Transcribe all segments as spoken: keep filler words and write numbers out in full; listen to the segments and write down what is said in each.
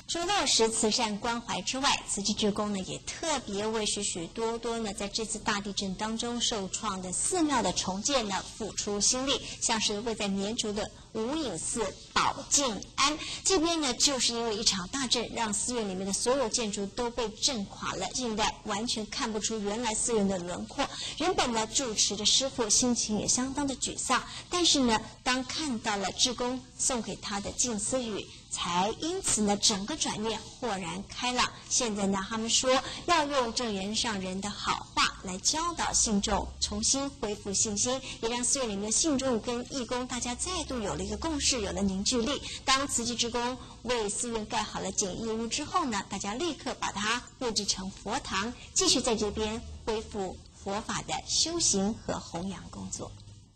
除了落实慈善关怀之外，慈济志工呢也特别为许许多多呢在这次大地震当中受创的寺庙的重建呢付出心力，像是位在绵竹的无影寺宝静庵这边呢，就是因为一场大震，让寺院里面的所有建筑都被震垮了，现在完全看不出原来寺院的轮廓。原本呢住持的师父心情也相当的沮丧，但是呢，当看到了志工送给他的静思语，才因此呢整个转念豁然开朗。现在呢，他们说要用正言上人的好话来教导信众，重新恢复信心，也让寺院里面的信众跟义工大家再度有了一个共识，有了凝聚力。当慈济志工为寺院盖好了简易屋之后呢，大家立刻把它布置成佛堂，继续在这边恢复佛法的修行和弘扬工作。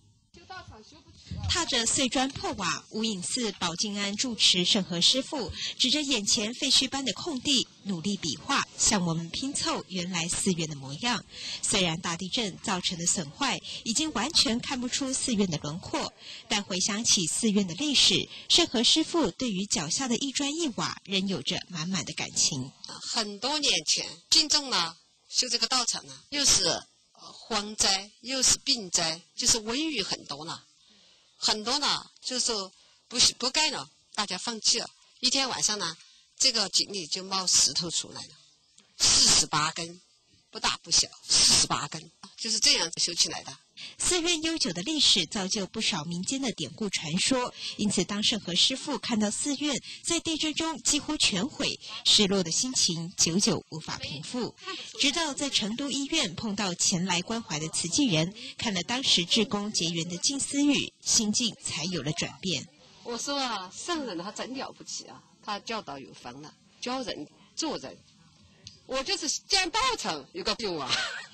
踏着碎砖破瓦，无影寺宝静庵住持圣和师父指着眼前废墟般的空地，努力比划，向我们拼凑原来寺院的模样。虽然大地震造成的损坏已经完全看不出寺院的轮廓，但回想起寺院的历史，圣和师父对于脚下的一砖一瓦仍有着满满的感情。 很多年前，信众呢修这个道场呢，又是荒灾，又是病灾，就是瘟疫很多了。很多呢，就是不不盖了，大家放弃了。一天晚上呢，这个井里就冒石头出来了，四十八根，不大不小，四十八根，就是这样修起来的。 寺院悠久的历史造就不少民间的典故传说，因此当圣和师父看到寺院在地震中几乎全毁，失落的心情久久无法平复。直到在成都医院碰到前来关怀的慈济人，看了当时志工结缘的静思语，心境才有了转变。 我说啊，圣人他真了不起啊，他教导有方了，教人做人。我就是建道场有个用啊。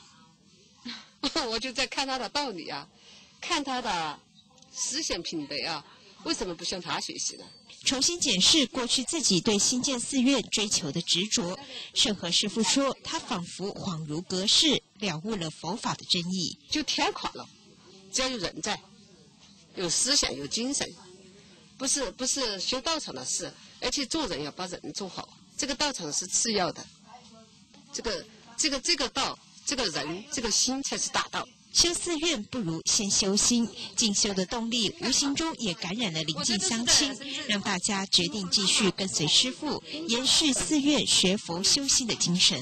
我就在看他的道理啊，看他的思想品德啊，为什么不向他学习呢？ 重新检视过去自己对新建寺院追求的执着，圣和师父说，他仿佛恍如隔世，了悟了佛法的真意。 就天垮了，只要有人在，有思想，有精神，不是不是修道场的事，而且做人要把人做好，这个道场是次要的，这个这个这个道。这个人，这个心才是大道。 修寺院不如先修心，进修的动力无形中也感染了邻近乡亲，让大家决定继续跟随师父，延续寺院学佛修心的精神。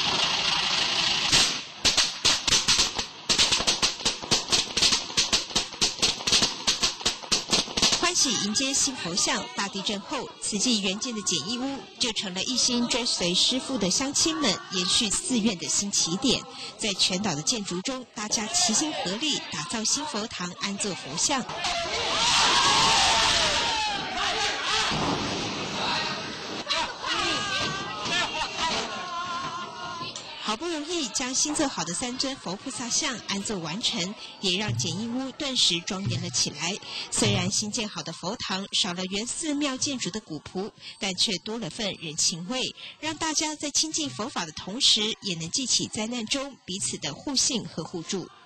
欢喜迎接新佛像，大地震后，慈济原建的简易屋就成了一心追随师父的乡亲们延续寺院的新起点。在全岛的建筑中，大家齐心合力打造新佛堂，安坐佛像。好不容易将新做好的三尊佛菩萨像安坐完成，也让简易屋顿时庄严了起来。虽然新建好的佛堂少了原寺庙建筑的古朴，但却多了份人情味，让大家在亲近佛法的同时，也能记起灾难中彼此的互信和互助。